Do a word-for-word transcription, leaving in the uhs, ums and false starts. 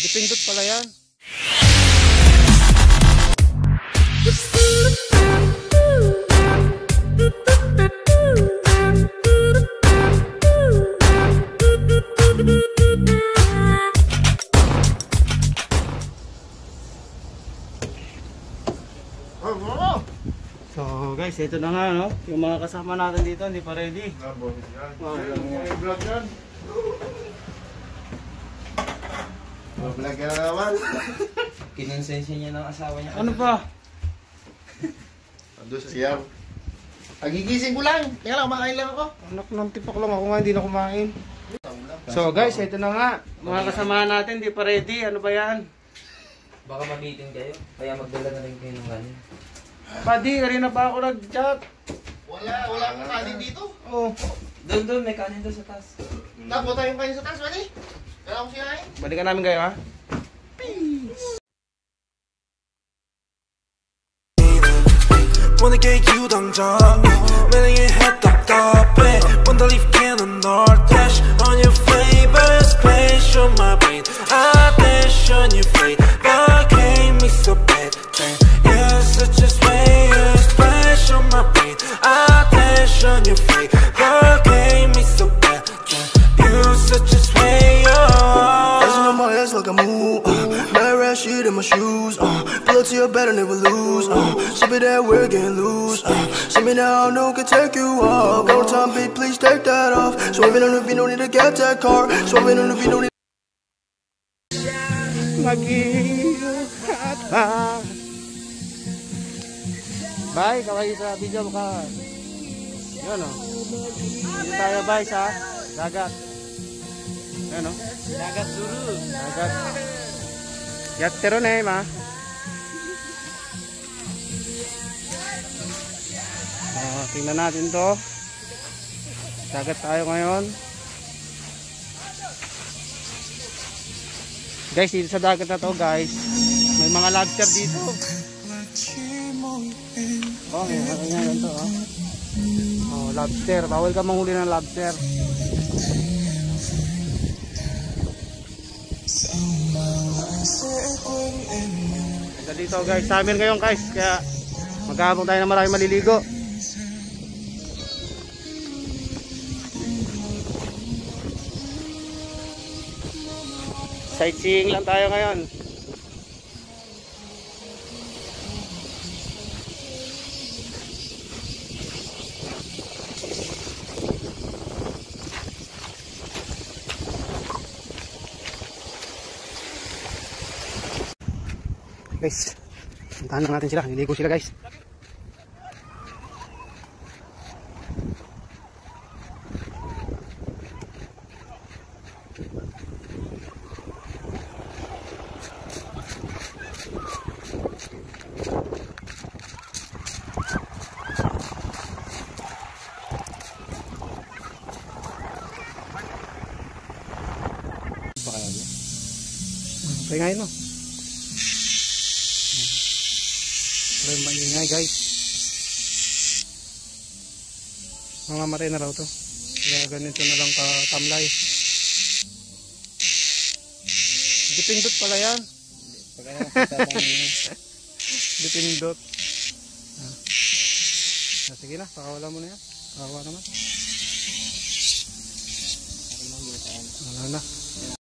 Dipindot pala yan. So guys, ito na nga, no? Yung mga kasama natin dito hindi pa ready. Wow, vlog yan. Vlog ka na naman. Kinonsensya niya ng asawa niya. ano pa? Ando siya. Pagigising ko lang. Kaya lang, kumakain lang ako. Anak ng tipak lang ako nga, hindi na kumain. So guys, ito na nga. Mga kasama natin hindi pa ready. Ano ba yan? Baka mag-meeting kayo, kaya magdala na rin kayo ng ganyan. Buddy, kanina pa ako nag-chat. Wala, wala akong kanin dito. Oh. Doon doon, may kanin doon sa taas. Tapos tayo yung kanin sa taas, wali. Kaya ako siya eh. Balikan namin kayo, ha? wanna get you 당장 매일 해 답답해 Wanna leave cannon or dash on your favorite space on my brain Attention you play but gave me so bad You're such a way splash on my brain Attention you play but gave me so bad You're such a way Dancing on my ass like a move Mad rat shit in my shoes uh, Pull up to your bed and never lose uh, Sip it that we're getting loose uh, See me now, no can take you off Go time, big, please take that off Swerving on the beat, no need to get that car Swerving on the beat, no need Mag-iingat pa. Bye, kaway sa video ka. Yun o. Dito tayo bye sa dagat. Yun o. Dagat dulu. Dagat. Yattero na eh ma. Oh, tingnan natin to. Dagat tayo ngayon. Guys, dito sa dagat na to guys, may mga lobster dito. Oh, may mga ganyan to oh. Oh, lobster. Bawal ka manghuli ng lobster. Ito dito guys, summer ngayon guys, kaya maghahabang tayo na marami maliligo. Sightseeing lang tayo ngayon. Guys, puntahan lang natin sila. Niligo sila guys. Pagkain no. Pero maingay guys. Mamamatay na raw to. Kaya ganito na lang ka-tamlay. Dipindot pala yan. Dipindot. Ah. Sige na, pakawala mo na yan. Pakawa naman. Wala na.